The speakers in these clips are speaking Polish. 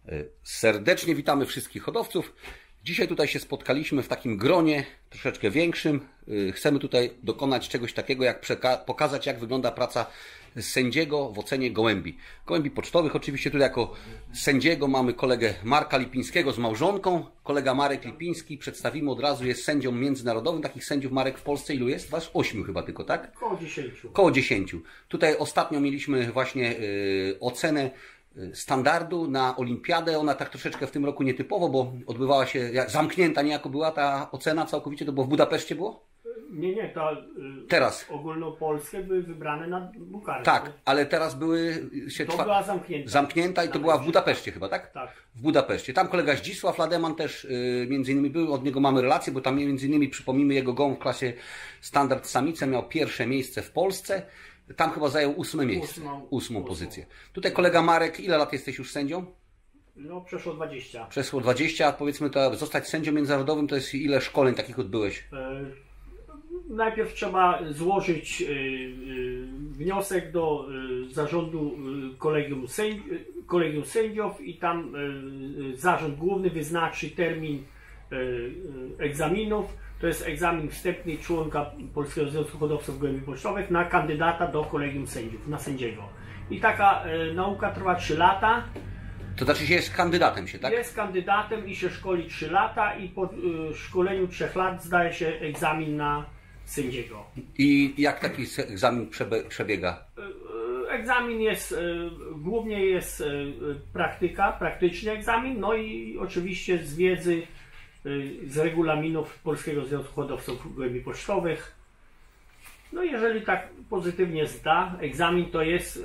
Serdecznie witamy wszystkich hodowców. Dzisiaj tutaj się spotkaliśmy w takim gronie troszeczkę większym. Chcemy tutaj dokonać czegoś takiego, jak pokazać, jak wygląda praca sędziego w ocenie gołębi. Gołębi pocztowych. Oczywiście tutaj jako sędziego mamy kolegę Marka Lipińskiego z małżonką. Kolega Marek Lipiński, przedstawimy od razu, jest sędzią międzynarodowym. Takich sędziów, Marek, w Polsce ilu jest? Was 8 chyba tylko, tak? Koło 10. Koło 10. Tutaj ostatnio mieliśmy właśnie ocenę standardu na olimpiadę. Ona tak troszeczkę w tym roku nietypowo, bo odbywała się jak zamknięta niejako była ta ocena całkowicie. To było w Budapeszcie było? Nie, to teraz ogólnopolskie były wybrane na Bukareszcie. Tak, ale teraz były się to była zamknięta i to była w Budapeszcie chyba, tak? Tak. W Budapeszcie. Tam kolega Zdzisław Lademan też między innymi był, od niego mamy relację, bo tam między innymi przypomnijmy jego gołąb w klasie standard samice miał pierwsze miejsce w Polsce. Tam chyba zajął 8 miejsce, 8 pozycję. Tutaj kolega Marek, ile lat jesteś już sędzią? No przeszło 20. Przeszło 20, a powiedzmy to zostać sędzią międzynarodowym to jest ile szkoleń takich odbyłeś? Najpierw trzeba złożyć wniosek do zarządu kolegium sędziów i tam zarząd główny wyznaczy termin egzaminów. To jest egzamin wstępny członka Polskiego Związku Hodowców Gołębi Pocztowych na kandydata do kolegium sędziów, na sędziego. I taka nauka trwa 3 lata. To znaczy się jest kandydatem się, tak? Jest kandydatem i się szkoli 3 lata i po szkoleniu 3 lat zdaje się egzamin na sędziego. I jak taki egzamin przebiega? Egzamin jest, głównie jest praktyczny egzamin, no i oczywiście z wiedzy z regulaminów Polskiego Związku Hodowców Gołębi Pocztowych. No jeżeli tak pozytywnie zda egzamin, to jest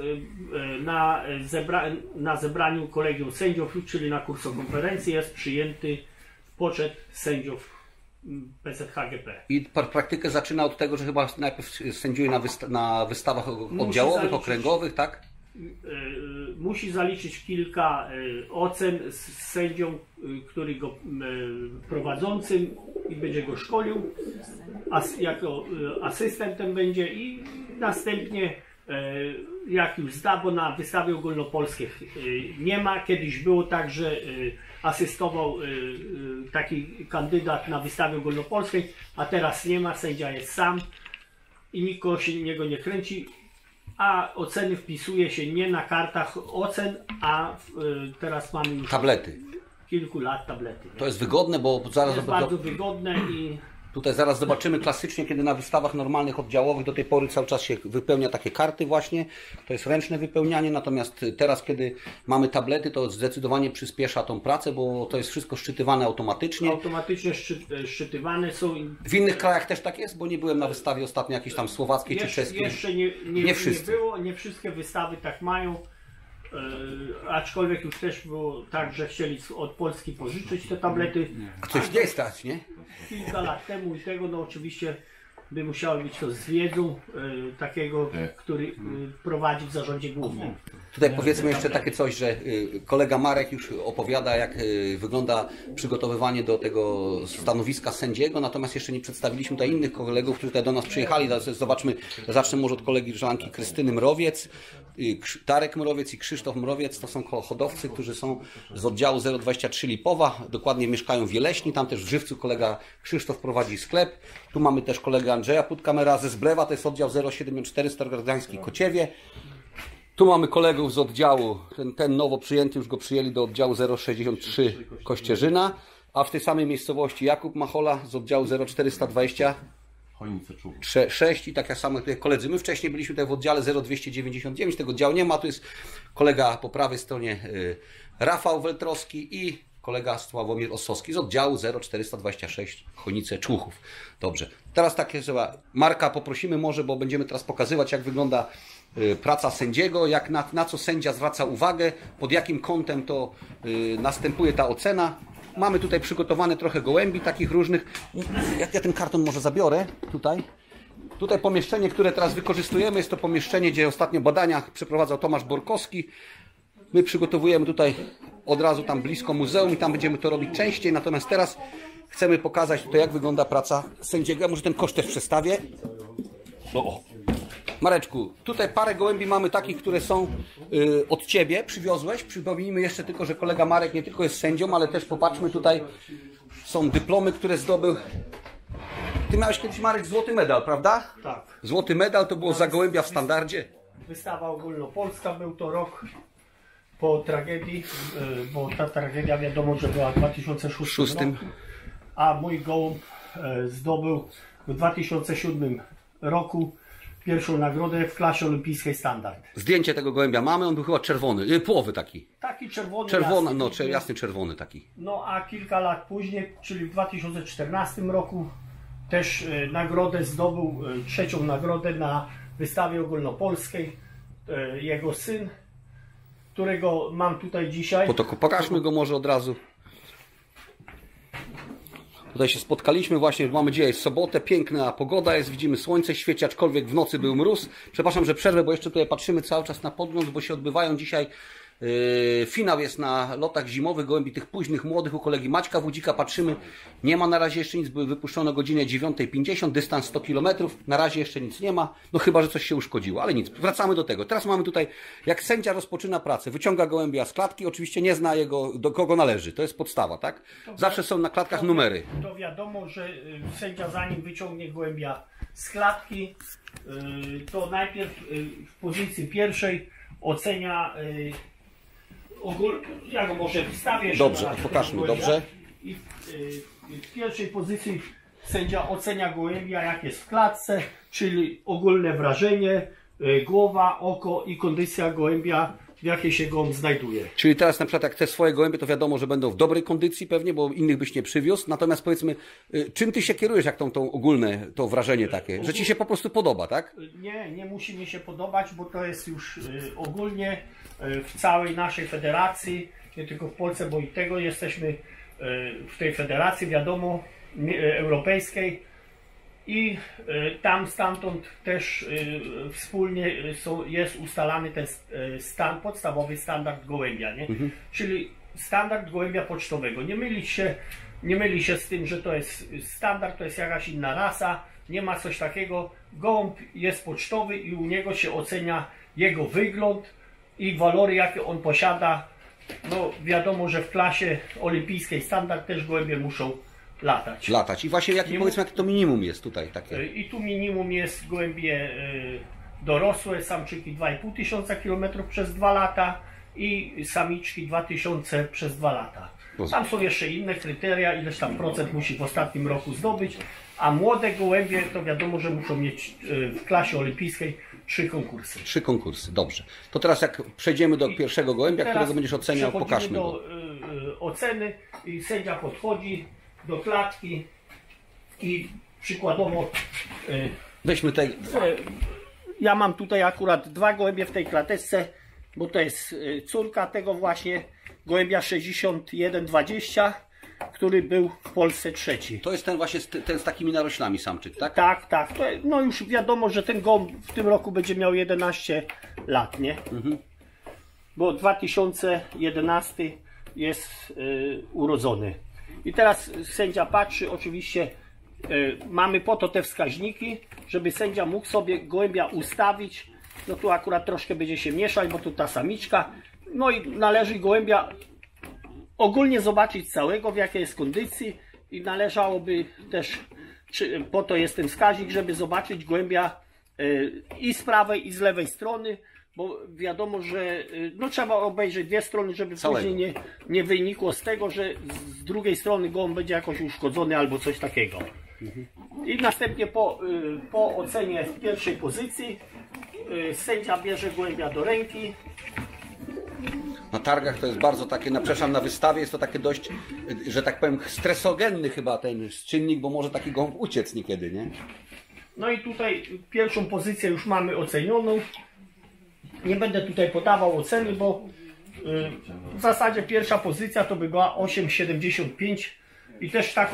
na zebraniu kolegium sędziów, czyli na kursokonferencji jest przyjęty w poczet sędziów PZHGP. I praktykę zaczyna od tego, że chyba najpierw sędziuje na wystawach oddziałowych, okręgowych, tak? Musi zaliczyć kilka ocen z sędzią, który go prowadzącym i będzie go szkolił, jako asystentem będzie i następnie jak już zda, bo na wystawie ogólnopolskich nie ma. Kiedyś było tak, że asystował taki kandydat na wystawie ogólnopolskiej, a teraz nie ma, sędzia jest sam i nikt się niego nie kręci. A oceny wpisuje się nie na kartach ocen, a teraz mamy już tablety. Kilku lat tablety. To jest wygodne, bo zaraz... To jest bardzo wygodne i... Tutaj zaraz zobaczymy klasycznie, kiedy na wystawach normalnych, oddziałowych do tej pory cały czas się wypełnia takie karty właśnie. To jest ręczne wypełnianie, natomiast teraz, kiedy mamy tablety, to zdecydowanie przyspiesza tą pracę, bo to jest wszystko szczytywane automatycznie. Automatycznie szczytywane są. W innych krajach też tak jest, bo nie byłem na wystawie ostatnio jakiejś tam słowackiej czy czeskiej. Jeszcze nie było, nie wszystkie wystawy tak mają. Aczkolwiek już też było tak, że chcieli od Polski pożyczyć te tablety. Coś nie stać, nie? Kilka lat temu i tego, no oczywiście by musiało być to z wiedzą takiego, który prowadzi w zarządzie głównym. Tutaj powiedzmy jeszcze takie coś, że kolega Marek już opowiada, jak wygląda przygotowywanie do tego stanowiska sędziego, natomiast jeszcze nie przedstawiliśmy tutaj innych kolegów, którzy tutaj do nas przyjechali. Zobaczmy, zacznę może od koleżanki Krystyny Mrowiec, Darek Mrowiec i Krzysztof Mrowiec. To są hodowcy, którzy są z oddziału 023 Lipowa, dokładnie mieszkają w Jeleśni, tam też w Żywcu kolega Krzysztof prowadzi sklep. Tu mamy też kolegę Andrzeja Putkamera ze Zblewa, to jest oddział 074 Starogardański Kociewie. Tu mamy kolegów z oddziału, ten nowo przyjęty, już go przyjęli do oddziału 063 Kościerzyna, a w tej samej miejscowości Jakub Machola z oddziału 0420 6 i tak samo tutaj koledzy. My wcześniej byliśmy tutaj w oddziale 0299, tego oddziału nie ma, tu jest kolega po prawej stronie Rafał Weltrowski i kolega Sławomir Ossowski z oddziału 0426 Chojnice Człuchów. Dobrze, teraz takie, że Marka poprosimy może, bo będziemy teraz pokazywać, jak wygląda praca sędziego, jak na co sędzia zwraca uwagę, pod jakim kątem to następuje ta ocena. Mamy tutaj przygotowane trochę gołębi takich różnych. Ja ten karton może zabiorę tutaj. Tutaj pomieszczenie, które teraz wykorzystujemy, jest to pomieszczenie, gdzie ostatnio badania przeprowadzał Tomasz Borkowski. My przygotowujemy tutaj od razu tam blisko muzeum i tam będziemy to robić częściej. Natomiast teraz chcemy pokazać tutaj, jak wygląda praca sędziego. Ja może ten kosz też przestawię. Mareczku, tutaj parę gołębi mamy takich, które są od Ciebie, przywiozłeś. Przypomnijmy jeszcze tylko, że kolega Marek nie tylko jest sędzią, ale też popatrzmy tutaj, są dyplomy, które zdobył. Ty miałeś kiedyś, Marek, złoty medal, prawda? Tak. Złoty medal to było za gołębia w standardzie. Wystawa ogólnopolska, był to rok po tragedii, bo ta tragedia wiadomo, że była w 2006 roku, a mój gołąb zdobył w 2007 roku pierwszą nagrodę w klasie olimpijskiej standard. Zdjęcie tego gołębia mamy, on był chyba czerwony, połowy taki. Taki czerwony, Czerwony, jasny, no jasny czerwony taki. No a kilka lat później, czyli w 2014 roku też nagrodę zdobył, trzecią nagrodę na wystawie ogólnopolskiej. Jego syn, którego mam tutaj dzisiaj. Pokażmy go może od razu. Tutaj się spotkaliśmy właśnie, mamy dzisiaj sobotę, piękna pogoda jest, widzimy słońce świeci, aczkolwiek w nocy był mróz. Przepraszam, że przerwę, bo jeszcze tutaj patrzymy cały czas na podgląd, bo się odbywają dzisiaj, finał jest na lotach zimowych, gołębi tych późnych, młodych u kolegi Maćka Wódzika, patrzymy, nie ma na razie jeszcze nic, były wypuszczone o godzinie 9:50, dystans 100 km, na razie jeszcze nic nie ma, no chyba, że coś się uszkodziło, ale nic, wracamy do tego. Teraz mamy tutaj, jak sędzia rozpoczyna pracę, wyciąga gołębia z klatki, oczywiście nie zna jego, do kogo należy, to jest podstawa, tak? Zawsze są na klatkach numery. To wiadomo, że sędzia zanim wyciągnie gołębia z klatki, to najpierw w pozycji pierwszej ocenia ja go może wstawię. Dobrze, pokażmy, dobrze. I w pierwszej pozycji sędzia ocenia gołębia, jak jest w klatce, czyli ogólne wrażenie, głowa, oko i kondycja gołębia, w jakiej się gołąb znajduje. Czyli teraz na przykład jak te swoje gołębie, to wiadomo, że będą w dobrej kondycji pewnie, bo innych byś nie przywiózł. Natomiast powiedzmy, czym ty się kierujesz, jak tą ogólne to wrażenie takie, że ci się po prostu podoba, tak? Nie musi mi się podobać, bo to jest już ogólnie w całej naszej federacji, nie tylko w Polsce, bo i tego jesteśmy w tej federacji, wiadomo, europejskiej i tam stamtąd też wspólnie jest ustalany ten podstawowy standard gołębia, nie? Czyli standard gołębia pocztowego. Nie myli się z tym, że to jest standard, to jest jakaś inna rasa, nie ma coś takiego. Gołąb jest pocztowy i u niego się ocenia jego wygląd i walory, jakie on posiada. No wiadomo, że w klasie olimpijskiej standard też gołębie muszą latać. I właśnie powiedzmy, jakie to minimum jest tutaj takie? I tu minimum jest gołębie dorosłe, samczyki 2500 km przez 2 lata i samiczki 2000 przez 2 lata. Tam są jeszcze inne kryteria, ileś tam procent musi w ostatnim roku zdobyć, a młode gołębie to wiadomo, że muszą mieć w klasie olimpijskiej 3 konkursy. 3 konkursy, dobrze. To teraz jak przejdziemy do pierwszego gołębia, którego będziesz oceniał, pokażmy go. Do oceny i sędzia podchodzi do klatki i przykładowo weźmy tej. Ja mam tutaj akurat 2 gołębie w tej klateczce, bo to jest córka tego właśnie gołębia 6120, który był w Polsce trzeci. To jest ten właśnie ten z takimi naroślami samczyk, tak? Tak. No już wiadomo, że ten gołąb w tym roku będzie miał 11 lat, nie? Bo 2011 jest urodzony. I teraz sędzia patrzy, oczywiście mamy po to te wskaźniki, żeby sędzia mógł sobie gołębia ustawić. No tu akurat troszkę będzie się mieszać, bo tu ta samiczka. No i należy gołębia ogólnie zobaczyć całego, w jakiej jest kondycji i należałoby też, po to jest ten wskaźnik, żeby zobaczyć gołębia i z prawej i z lewej strony, bo wiadomo, że no, trzeba obejrzeć 2 strony, żeby później nie wynikło z tego, że z drugiej strony gołąb będzie jakoś uszkodzony albo coś takiego. I następnie po ocenie w pierwszej pozycji sędzia bierze gołębia do ręki. Na targach to jest bardzo takie, przepraszam, na wystawie jest to takie dość, że tak powiem, stresogenny chyba ten czynnik, bo może taki gołąb uciec niekiedy, nie? No i tutaj pierwszą pozycję już mamy ocenioną. Nie będę tutaj podawał oceny, bo w zasadzie pierwsza pozycja to by była 8,75 i też taką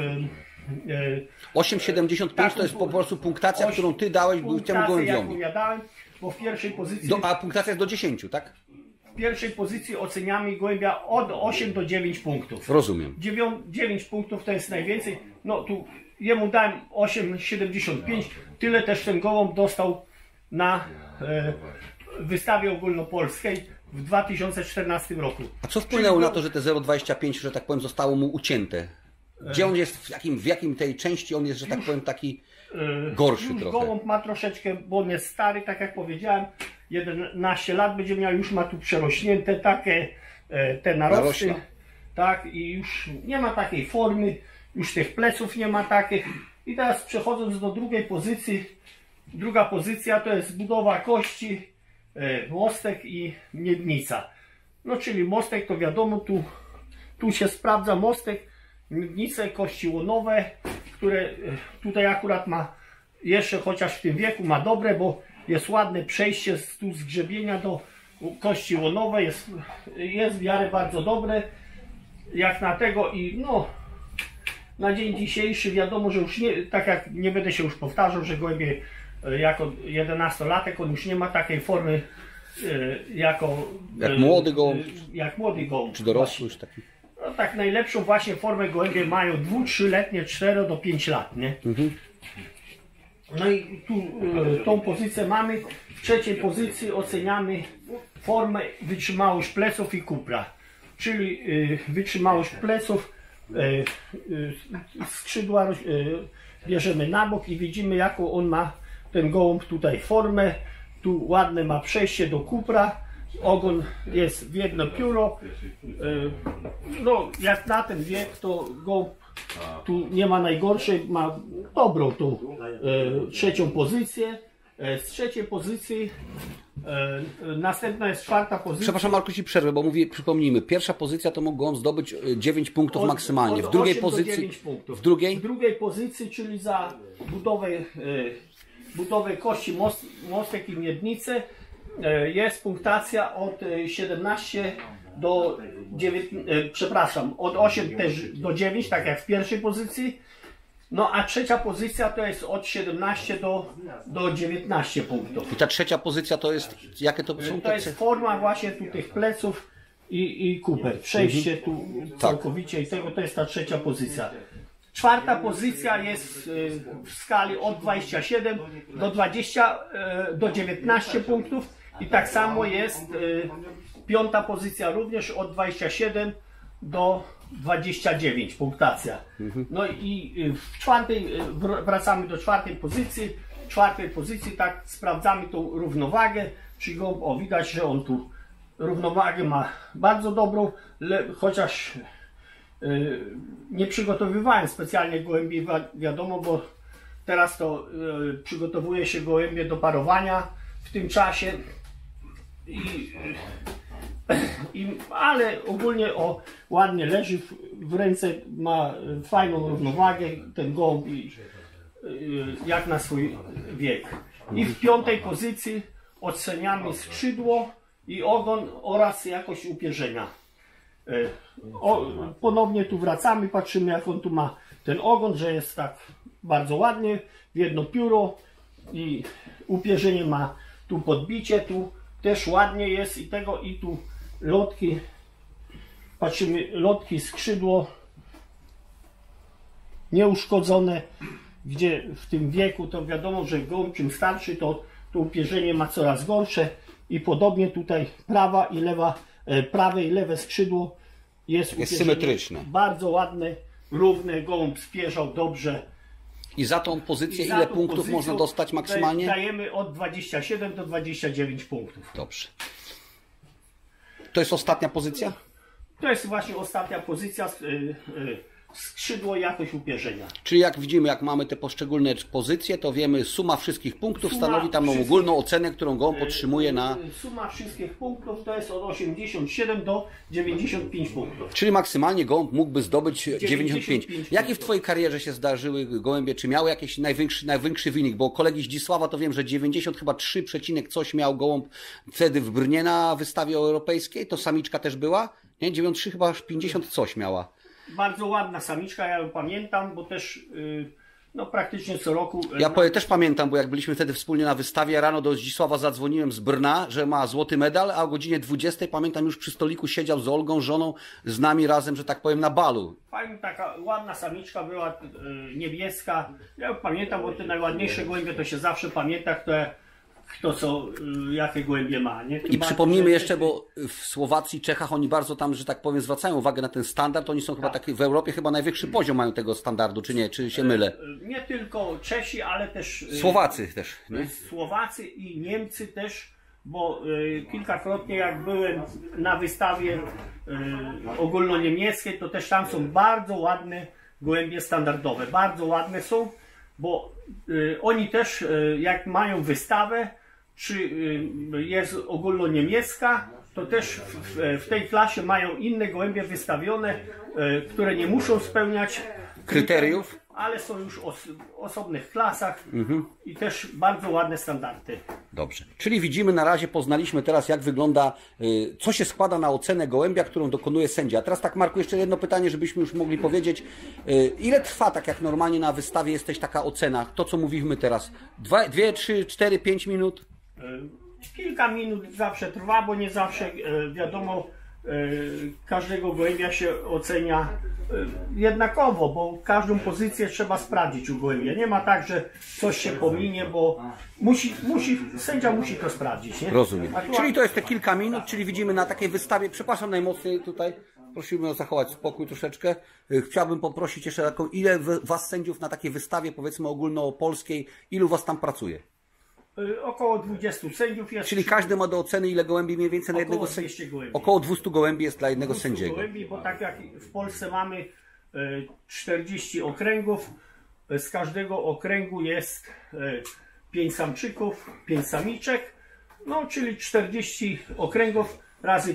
8,75 to jest po prostu punktacja, którą ty dałeś temu gołębiowi. Ja dałem, bo w pierwszej pozycji... A punktacja jest do 10, tak? W pierwszej pozycji oceniamy gołębia od 8 do 9 punktów. Rozumiem. 9 punktów to jest najwięcej. No tu jemu dałem 8,75. Tyle też ten gołąb dostał na wystawie ogólnopolskiej w 2014 roku. A co wpłynęło na to, że te 0,25, że tak powiem, zostało mu ucięte? Gdzie on jest, w jakim tej części on jest, że tak powiem, taki gorszy już trochę? Gołąb ma troszeczkę, bo on jest stary, tak jak powiedziałem, 11 lat będzie miał, już ma tu przerośnięte takie te narosty. Narośla. Tak, i już nie ma takiej formy, już tych pleców nie ma takich. I teraz przechodząc do drugiej pozycji, druga pozycja to jest budowa kości, mostek i miednica. No czyli mostek to wiadomo, tu się sprawdza mostek, miednice, kości łonowe, które tutaj akurat ma jeszcze, chociaż w tym wieku ma dobre, bo jest ładne przejście z grzebienia do kości łonowej, jest w miarę bardzo dobre, jak na tego. I no, na dzień dzisiejszy wiadomo, że już nie, tak jak nie będę się już powtarzał, że gołębie jako 11-latek on już nie ma takiej formy jak młody gołąb, jak młody gołąb. czy dorosły już taki? No tak, najlepszą właśnie formę gołębie mają 2-3-letnie, 4 do 5 lat, nie? No i tu tą pozycję mamy. W trzeciej pozycji oceniamy formę, wytrzymałość pleców i kupra. Czyli wytrzymałość pleców, skrzydła bierzemy na bok i widzimy, jaką on ma, ten gołąb, tutaj formę. Tu ładne ma przejście do kupra. Ogon jest w jedno pióro. No jak na ten wiek to gołąb tu nie ma najgorszej, ma dobrą tą trzecią pozycję. Z trzeciej pozycji następna jest czwarta pozycja. Przepraszam, Marku, ci przerwę, bo przypomnijmy, pierwsza pozycja to mógł on zdobyć 9 punktów maksymalnie. W drugiej pozycji, w drugiej pozycji, czyli za budowę kości, mostek i miednicy, jest punktacja od 17 do 9, przepraszam, od 8 też do 9, tak jak w pierwszej pozycji. No a trzecia pozycja to jest od 17 do 19 punktów. I ta trzecia pozycja to jest, jakie to są? To jest forma właśnie tu tych pleców i kuper. Przejście tu całkowicie i tego to jest ta trzecia pozycja. Czwarta pozycja jest w skali od 27 do 20 do 19 punktów i tak samo jest piąta pozycja również od 27 do 29 punktacja. No i w czwartej wracamy do czwartej pozycji. W czwartej pozycji tak sprawdzamy tą równowagę, czyli go, widać, że on tu równowagę ma bardzo dobrą, chociaż nie przygotowywałem specjalnie gołębi, wiadomo, bo teraz to przygotowuje się gołębie do parowania w tym czasie. Ale ogólnie ładnie leży w ręce, ma fajną równowagę ten gołąb jak na swój wiek. I w piątej pozycji oceniamy skrzydło i ogon oraz jakość upierzenia. Ponownie tu wracamy, patrzymy, jak on tu ma ten ogon, że jest tak bardzo ładnie w jedno pióro i upierzenie ma tu podbicie, tu też ładnie jest i tego, i tu lotki, patrzymy, lotki, skrzydło nieuszkodzone, gdzie w tym wieku to wiadomo, że gołąb czym starszy, to upierzenie ma coraz gorsze i podobnie tutaj prawe i lewe skrzydło jest symetryczne. Bardzo ładne, równe, gołąb spierzał dobrze. I za tą pozycję ile punktów można dostać maksymalnie? Dajemy od 27 do 29 punktów. Dobrze. To jest ostatnia pozycja? To jest właśnie ostatnia pozycja, skrzydło i jakość upierzenia. Czyli jak widzimy, jak mamy te poszczególne pozycje, to wiemy, suma wszystkich punktów stanowi tam ogólną ocenę, którą gołąb otrzymuje na... Suma wszystkich punktów to jest od 87 do 95 punktów. Czyli maksymalnie gołąb mógłby zdobyć 95. Jakie w Twojej karierze się zdarzyły gołębie? Czy miały jakiś największy wynik? Bo kolegi Zdzisława to wiem, że 90 chyba 3 przecinek coś miał gołąb wtedy w Brnie na wystawie europejskiej. To samiczka też była? Nie, 93 chyba 50 coś miała. Bardzo ładna samiczka, ja ją pamiętam, bo też no, praktycznie co roku... Ja też pamiętam, bo jak byliśmy wtedy wspólnie na wystawie, rano do Zdzisława zadzwoniłem z Brna, że ma złoty medal, a o godzinie 20 pamiętam już przy stoliku siedział z Olgą, żoną, z nami razem, że tak powiem, na balu. Fajna, taka ładna samiczka była, niebieska. Ja ją pamiętam, bo te najładniejsze gołębie to się zawsze pamięta, które kto co, jakie gołębie ma. Nie? I przypomnijmy jeszcze, bo w Słowacji, Czechach oni bardzo tam, że tak powiem, zwracają uwagę na ten standard. Oni są chyba taki, w Europie chyba najwyższy poziom mają tego standardu, czy nie? Czy się mylę? Nie tylko Czesi, ale też Słowacy też, nie? Słowacy i Niemcy też, bo kilkakrotnie jak byłem na wystawie ogólnoniemieckiej, to też tam są bardzo ładne gołębie standardowe. Bardzo ładne są, bo oni też jak mają wystawę, czy jest ogólnoniemiecka, to też w tej klasie mają inne gołębie wystawione, które nie muszą spełniać Kryteriów? Ale są już w osobnych klasach i też bardzo ładne standardy. Dobrze. Czyli widzimy na razie, poznaliśmy teraz, jak wygląda, co się składa na ocenę gołębia, którą dokonuje sędzia. A teraz tak, Marku, jeszcze jedno pytanie, żebyśmy już mogli powiedzieć. Ile trwa, tak jak normalnie na wystawie jesteś, taka ocena? To, co mówimy teraz. 2, 3, 4, 5 minut? Kilka minut zawsze trwa, bo nie zawsze wiadomo, każdego gołębia się ocenia jednakowo, bo każdą pozycję trzeba sprawdzić u gołębia. Nie ma tak, że coś się pominie, bo sędzia musi to sprawdzić. Nie? Rozumiem. Czyli to jest te kilka minut, czyli widzimy na takiej wystawie, przepraszam najmocniej tutaj, prosimy o zachować spokój troszeczkę. Chciałbym poprosić jeszcze taką, ile was sędziów na takiej wystawie, powiedzmy ogólnopolskiej, ilu was tam pracuje? Około 20 sędziów jest. Czyli każdy ma do oceny, ile gołębi mniej więcej na jednego sędziego? Około 200 gołębi jest dla jednego sędziego. Gołębi, bo tak jak w Polsce mamy 40 okręgów, z każdego okręgu jest 5 samczyków, 5 samiczek, no czyli 40 okręgów razy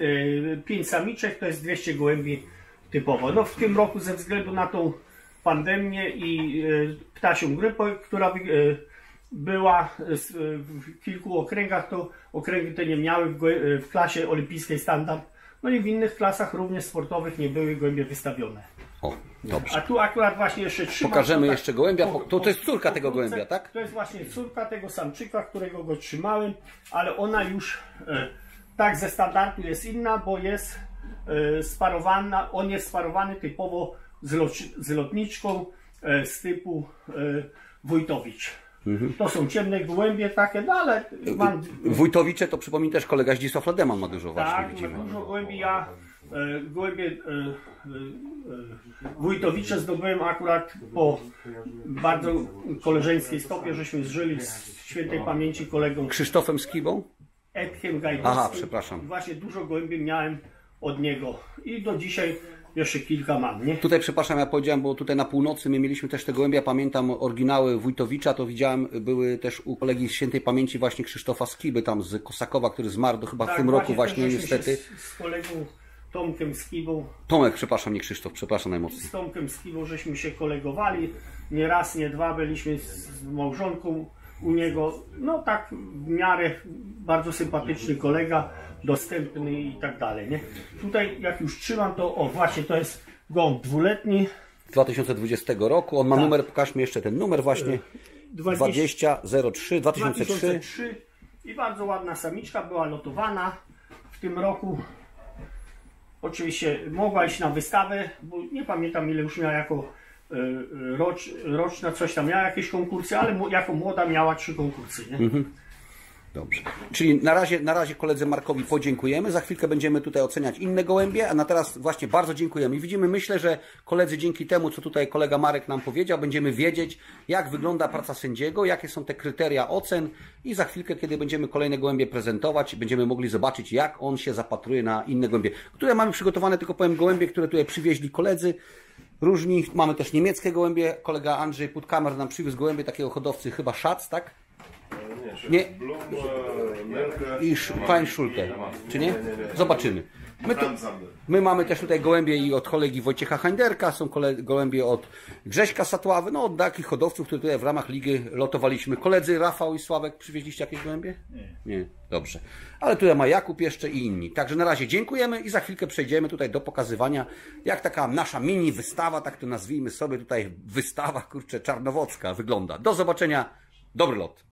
5 samiczek to jest 200 gołębi typowo. No w tym roku ze względu na tą pandemię i ptasią grypę, która była w kilku okręgach, to okręgi te nie miały w klasie olimpijskiej standard, no i w innych klasach również sportowych nie były gołębie wystawione. O, dobrze. A tu akurat właśnie jeszcze trzymam. Pokażemy jeszcze gołębia, to jest córka tego gołębia, tak? To jest właśnie córka tego samczyka, którego go trzymałem, ale ona już tak ze standardu jest inna, bo jest sparowana, on jest sparowany typowo z lotniczką z typu Wójtowicz. To są ciemne gołębie takie, no ale mam... Wójtowicze to przypomnij też kolega Zdzisław Lademan ma dużo właśnie, tak, widzimy. dużo gołębi. Ja gołębie Wójtowicze zdobyłem akurat po bardzo koleżeńskiej stopie, żeśmy zżyli z świętej pamięci kolegą Krzysztofem Skibą? Edkiem Gajdowskim. Aha, przepraszam. Właśnie dużo gołębi miałem od niego i do dzisiaj jeszcze kilka mam, nie? Tutaj, przepraszam, ja powiedziałem, bo tutaj na północy my mieliśmy też te gołębia, pamiętam oryginały Wójtowicza, to widziałem, były też u kolegi z świętej pamięci właśnie Krzysztofa Skiby, tam z Kosakowa, który zmarł chyba w tym roku właśnie niestety. Z kolegą Tomkiem Skibą. Tomek, przepraszam, nie Krzysztof, przepraszam najmocniej. Z Tomkiem Skibą żeśmy się kolegowali, nie raz, nie dwa byliśmy z małżonką u niego, no tak w miarę bardzo sympatyczny kolega, dostępny i tak dalej, nie? Tutaj jak już trzymam, to o właśnie to jest gołąb dwuletni. 2020 roku, on ma numer, pokażmy jeszcze ten numer właśnie. 2003, 2003. I bardzo ładna samiczka, była lotowana w tym roku. Oczywiście mogła iść na wystawę, bo nie pamiętam ile już miała jako roczna, coś tam miała jakieś konkursy, ale jako młoda miała 3 konkursy, nie? Dobrze. Czyli na razie koledze Markowi podziękujemy. Za chwilkę będziemy tutaj oceniać inne gołębie, a na teraz właśnie bardzo dziękujemy. I widzimy, myślę, że koledzy dzięki temu, co tutaj kolega Marek nam powiedział, będziemy wiedzieć, jak wygląda praca sędziego, jakie są te kryteria ocen i za chwilkę, kiedy będziemy kolejne gołębie prezentować, będziemy mogli zobaczyć, jak on się zapatruje na inne gołębie. Które mamy przygotowane, tylko powiem, gołębie, które tutaj przywieźli koledzy. Różni. Mamy też niemieckie gołębie. Kolega Andrzej Puttkamer nam przywiózł gołębie takiego hodowcy, chyba Schatz, tak? Nie. I Klein Schulte, czy nie? Zobaczymy. My mamy też tutaj gołębie i od kolegi Wojciecha Hajnderka, są gołębie od Grześka Satławy, no od takich hodowców, które tutaj w ramach ligi lotowaliśmy. Koledzy Rafał i Sławek, przywieźliście jakieś gołębie? Nie. Dobrze. Ale tutaj ma Jakub jeszcze i inni. Także na razie dziękujemy i za chwilkę przejdziemy tutaj do pokazywania, jak taka nasza mini wystawa, tak to nazwijmy sobie tutaj, wystawa, kurczę, czarnowocka wygląda. Do zobaczenia. Dobry lot.